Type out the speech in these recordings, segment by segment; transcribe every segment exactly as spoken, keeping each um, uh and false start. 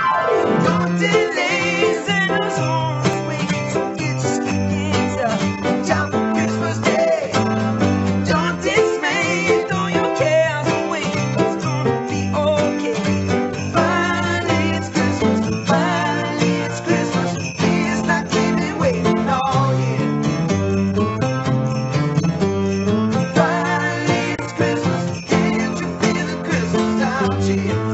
Don't delay Santa's on his way, so get your stockings up. Time for Christmas Day. Don't dismay, throw your cares away. It's gonna be okay. Finally it's Christmas, finally it's Christmas. It's like we've been waiting all year. Finally it's Christmas, can't you feel the Christmas time cheer?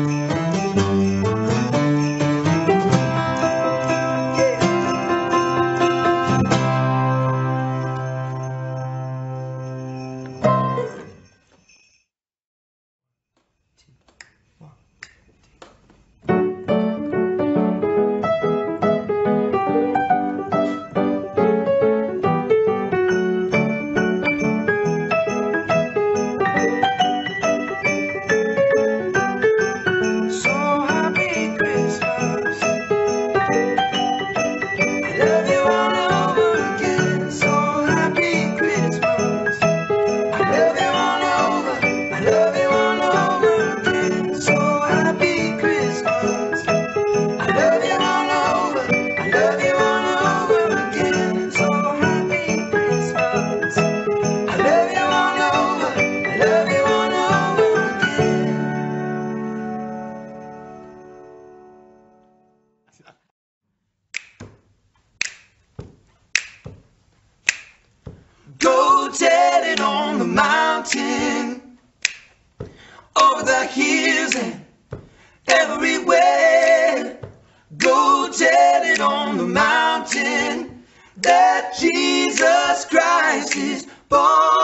Go tell it on the mountain, over the hills and everywhere. Go tell it on the mountain that Jesus Christ is born.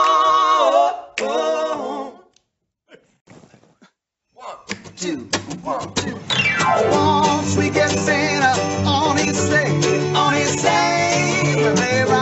One, two, one, two. Once we get Santa on his sleigh, on his sleigh,